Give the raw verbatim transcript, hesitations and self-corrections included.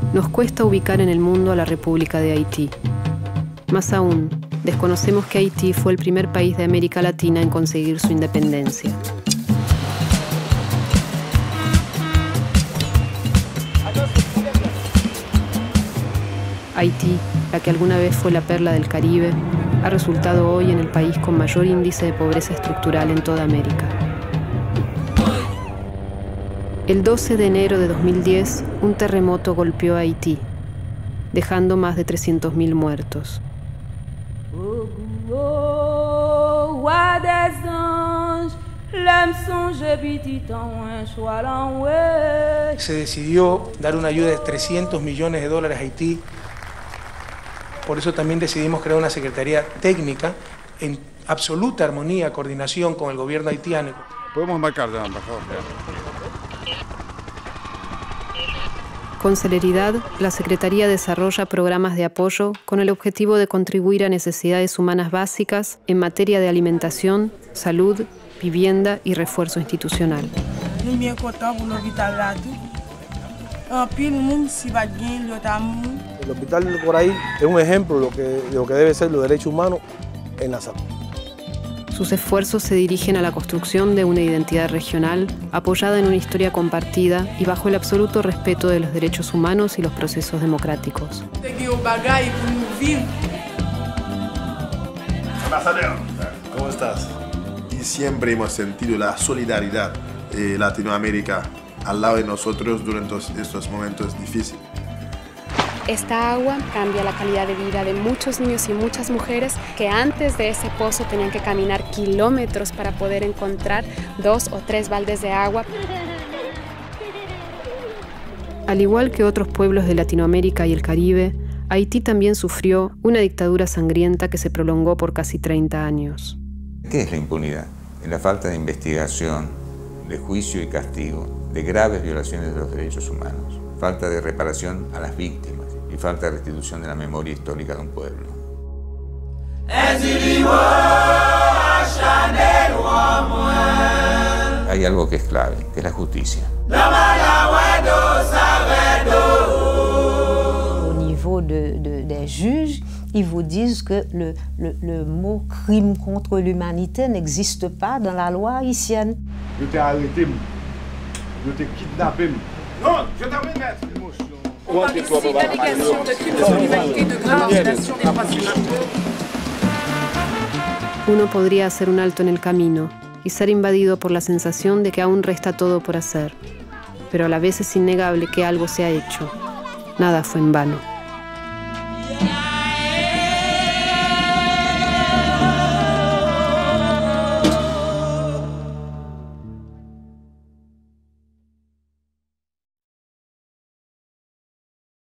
nos cuesta ubicar en el mundo a la República de Haití. Más aún, desconocemos que Haití fue el primer país de América Latina en conseguir su independencia. Haití, la que alguna vez fue la perla del Caribe, ha resultado hoy en el país con mayor índice de pobreza estructural en toda América. El doce de enero de dos mil diez, un terremoto golpeó a Haití, dejando más de trescientos mil muertos. Se decidió dar una ayuda de trescientos millones de dólares a Haití. Por eso también decidimos crear una secretaría técnica en absoluta armonía, coordinación con el gobierno haitiano. Podemos marcar ya, embajador. Con celeridad, la Secretaría desarrolla programas de apoyo con el objetivo de contribuir a necesidades humanas básicas en materia de alimentación, salud, vivienda y refuerzo institucional. El hospital por ahí es un ejemplo de lo que, de lo que debe ser los derechos humanos en la salud. Sus esfuerzos se dirigen a la construcción de una identidad regional apoyada en una historia compartida y bajo el absoluto respeto de los derechos humanos y los procesos democráticos. Embajador, ¿cómo estás? Y siempre hemos sentido la solidaridad de Latinoamérica al lado de nosotros durante estos momentos difíciles. Esta agua cambia la calidad de vida de muchos niños y muchas mujeres que antes de ese pozo tenían que caminar kilómetros para poder encontrar dos o tres baldes de agua. Al igual que otros pueblos de Latinoamérica y el Caribe, Haití también sufrió una dictadura sangrienta que se prolongó por casi treinta años. ¿Qué es la impunidad? Es la falta de investigación, de juicio y castigo, de graves violaciones de los derechos humanos, falta de reparación a las víctimas y falta de restitución de la memoria histórica de un pueblo. Hay algo que es clave, que es la justicia. Au niveau de, de, des juges, ils vous disent que le, le, le mot crime contre l'humanité n'existe pas dans la loi haïtienne. Je t'ai arrêté, je t'ai kidnappé. Non, je termine, maître. On participe d'allégations de crimes contre l'humanité de grave violation des droits humains. Uno podría hacer un alto en el camino y ser invadido por la sensación de que aún resta todo por hacer, pero a la vez es innegable que algo se ha hecho. Nada fue en vano.